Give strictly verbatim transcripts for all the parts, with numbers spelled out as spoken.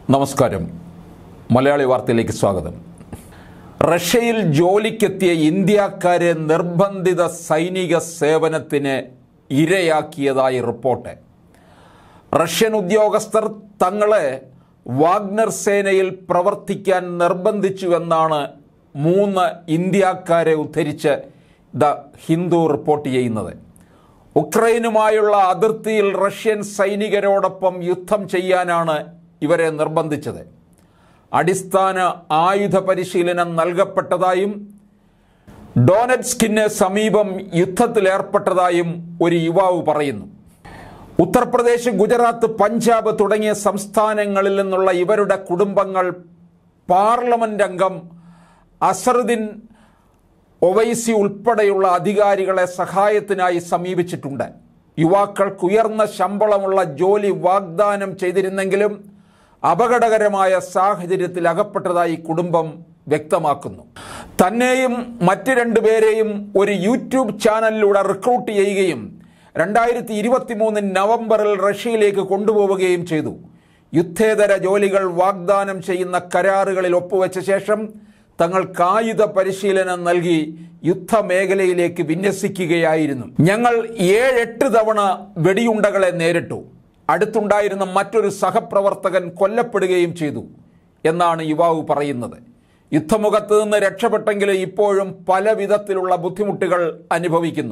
നമസ്കാരം. മലയാളി വാർത്തയിലേക്ക് സ്വാഗതം. റഷ്യയിൽ ജോലിക്കെത്തിയ ഇന്ത്യക്കാരെ നിർബന്ധിത സൈനിക സേവനത്തിന് ഇരയാക്കിയതായി റിപ്പോർട്ട്. റഷ്യൻ ഉദ്യോഗസ്ഥർ തങ്ങളെ വാഗ്നർ സേനയിൽ പ്രവർത്തിക്കാൻ നിർബന്ധിച്ചുവെന്നാണ് മൂന്ന് ഇന്ത്യക്കാരെ ഉദ്ധരിച്ച് ദ ഹിന്ദു റിപ്പോർട്ട് ചെയ്യുന്നത്. ഉക്രൈനുമായുള്ള അതിർത്തിയിൽ റഷ്യൻ സൈനികരോടൊപ്പം യുദ്ധം ചെയ്യാനാണ് ഇവരെ നിർബന്ധിച്ചത്. അടിസ്ഥാന ആയുധ പരിശീലനം നൽകപ്പെട്ടതായും ഡോനെറ്റ്സ്കിന് സമീപം യുദ്ധത്തിലേർപ്പെട്ടതായും ഒരു യുവാവ് പറയുന്നു. ഉത്തർപ്രദേശ്, ഗുജറാത്ത്, പഞ്ചാബ് തുടങ്ങിയ സംസ്ഥാനങ്ങളിൽ നിന്നുള്ള ഇവരുടെ കുടുംബങ്ങൾ പാർലമെന്റ് അംഗം അസറുദ്ദീൻ ഒവൈസി ഉൾപ്പെടെയുള്ള അധികാരികളെ സഹായത്തിനായി സമീപിച്ചിട്ടുണ്ട്. യുവാക്കൾക്ക് ഉയർന്ന ശമ്പളമുള്ള ജോലി വാഗ്ദാനം ചെയ്തിരുന്നെങ്കിലും അപകടകരമായ സാഹചര്യത്തിൽ അകപ്പെട്ടതായി കുടുംബം വ്യക്തമാക്കുന്നു. തന്നെയും മറ്റ് രണ്ടുപേരെയും ഒരു യൂട്യൂബ് ചാനലിലൂടെ റിക്രൂട്ട് ചെയ്യുകയും രണ്ടായിരത്തി ഇരുപത്തി മൂന്ന് നവംബറിൽ റഷ്യയിലേക്ക് കൊണ്ടുപോവുകയും ചെയ്തു. യുദ്ധേതര ജോലികൾ വാഗ്ദാനം ചെയ്യുന്ന കരാറുകളിൽ ഒപ്പുവെച്ച ശേഷം തങ്ങൾക്ക് ആയുധ പരിശീലനം നൽകി യുദ്ധമേഖലയിലേക്ക് വിന്യസിക്കുകയായിരുന്നു. ഞങ്ങൾ ഏഴെട്ട് തവണ വെടിയുണ്ടകളെ നേരിട്ടു. അടുത്തുണ്ടായിരുന്ന മറ്റൊരു സഹപ്രവർത്തകൻ കൊല്ലപ്പെടുകയും ചെയ്തു എന്നാണ് യുവാവ് പറയുന്നത്. യുദ്ധമുഖത്ത് നിന്ന് രക്ഷപ്പെട്ടെങ്കിലും ഇപ്പോഴും പല വിധത്തിലുള്ള ബുദ്ധിമുട്ടുകൾ അനുഭവിക്കുന്നു.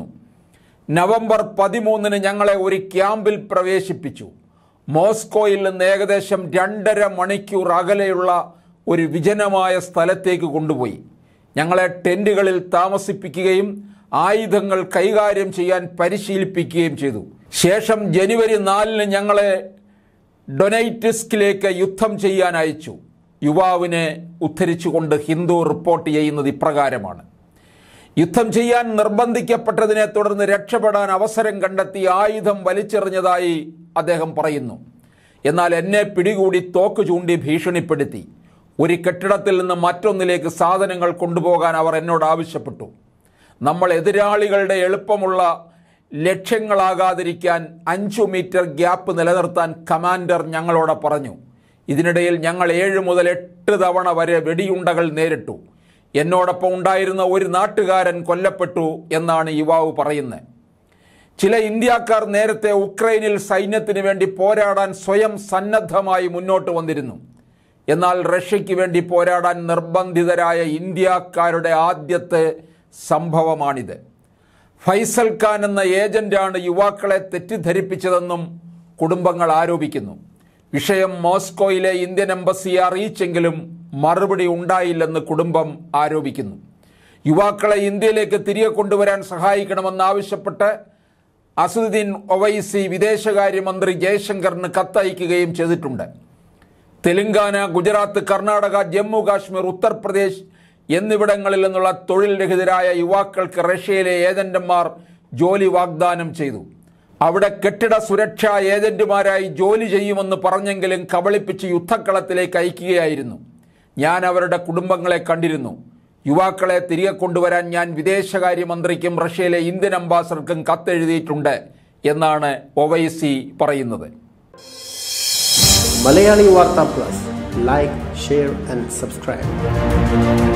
നവംബർ പതിമൂന്നിന് ഞങ്ങളെ ഒരു ക്യാമ്പിൽ പ്രവേശിപ്പിച്ചു. മോസ്കോയിൽ നിന്ന് ഏകദേശം രണ്ടര മണിക്കൂർ അകലെയുള്ള ഒരു വിജനമായ സ്ഥലത്തേക്ക് കൊണ്ടുപോയി. ഞങ്ങളെ ടെന്റുകളിൽ താമസിപ്പിക്കുകയും ആയുധങ്ങൾ കൈകാര്യം ചെയ്യാൻ പരിശീലിപ്പിക്കുകയും ചെയ്തു. ശേഷം ജനുവരി നാലിന് ഞങ്ങളെ ഡൊനെറ്റ്സ്കിലേക്ക് യുദ്ധം ചെയ്യാൻ അയച്ചു. യുവാവിനെ ഉദ്ധരിച്ചുകൊണ്ട് ഹിന്ദു റിപ്പോർട്ട് ചെയ്യുന്നത് ഇപ്രകാരമാണ്. യുദ്ധം ചെയ്യാൻ നിർബന്ധിക്കപ്പെട്ടതിനെ തുടർന്ന് രക്ഷപ്പെടാൻ അവസരം കണ്ടെത്തി ആയുധം വലിച്ചെറിഞ്ഞതായി അദ്ദേഹം പറയുന്നു. എന്നാൽ എന്നെ പിടികൂടി തോക്ക് ചൂണ്ടി ഭീഷണിപ്പെടുത്തി. ഒരു കെട്ടിടത്തിൽ നിന്ന് മറ്റൊന്നിലേക്ക് സാധനങ്ങൾ കൊണ്ടുപോകാൻ അവർ എന്നോട് ആവശ്യപ്പെട്ടു. നമ്മൾ എതിരാളികളുടെ എളുപ്പമുള്ള ലക്ഷ്യങ്ങളാകാതിരിക്കാൻ അഞ്ചു മീറ്റർ ഗ്യാപ്പ് നിലനിർത്താൻ കമാൻഡർ ഞങ്ങളോട് പറഞ്ഞു. ഇതിനിടയിൽ ഞങ്ങൾ ഏഴ് മുതൽ എട്ട് തവണ വരെ വെടിയുണ്ടകൾ നേരിട്ടു. എന്നോടൊപ്പം ഉണ്ടായിരുന്ന ഒരു നാട്ടുകാരൻ കൊല്ലപ്പെട്ടു എന്നാണ് യുവാവ് പറയുന്നത്. ചില ഇന്ത്യക്കാർ നേരത്തെ ഉക്രൈനിൽ സൈന്യത്തിന് വേണ്ടി പോരാടാൻ സ്വയം സന്നദ്ധമായി മുന്നോട്ട് വന്നിരുന്നു. എന്നാൽ റഷ്യയ്ക്ക് വേണ്ടി പോരാടാൻ നിർബന്ധിതരായ ഇന്ത്യക്കാരുടെ ആദ്യത്തെ സംഭവമാണിത്. ഫൈസൽ ഖാൻ എന്ന ഏജന്റാണ് യുവാക്കളെ തെറ്റിദ്ധരിപ്പിച്ചതെന്നും കുടുംബങ്ങൾ ആരോപിക്കുന്നു. വിഷയം മോസ്കോയിലെ ഇന്ത്യൻ എംബസിയെ അറിയിച്ചെങ്കിലും മറുപടി ഉണ്ടായില്ലെന്ന് കുടുംബം ആരോപിക്കുന്നു. യുവാക്കളെ ഇന്ത്യയിലേക്ക് തിരികെ കൊണ്ടുവരാൻ സഹായിക്കണമെന്നാവശ്യപ്പെട്ട് അസറുദ്ദീൻ ഒവൈസി വിദേശകാര്യമന്ത്രി ജയശങ്കറിന് കത്തയക്കുകയും ചെയ്തിട്ടുണ്ട്. തെലങ്കാന, ഗുജറാത്ത്, കർണാടക, ജമ്മു കാശ്മീർ, ഉത്തർപ്രദേശ് എന്നിവിടങ്ങളിൽ നിന്നുള്ള തൊഴിൽ രഹിതരായ യുവാക്കൾക്ക് റഷ്യയിലെ ഏജന്റുമാർ ജോലി വാഗ്ദാനം ചെയ്തു. അവിടെ കെട്ടിട സുരക്ഷാ ഏജന്റുമാരായി ജോലി ചെയ്യുമെന്ന് പറഞ്ഞെങ്കിലും കബളിപ്പിച്ച് യുദ്ധക്കളത്തിലേക്ക് അയക്കുകയായിരുന്നു. ഞാൻ അവരുടെ കുടുംബങ്ങളെ കണ്ടിരുന്നു. യുവാക്കളെ തിരികെ കൊണ്ടുവരാൻ ഞാൻ വിദേശകാര്യമന്ത്രിക്കും റഷ്യയിലെ ഇന്ത്യൻ അംബാസഡർക്കും കത്തെഴുതിയിട്ടുണ്ട് എന്നാണ് ഒവൈസി പറയുന്നത്. മലയാളി വാർത്ത plus, like, share and subscribe.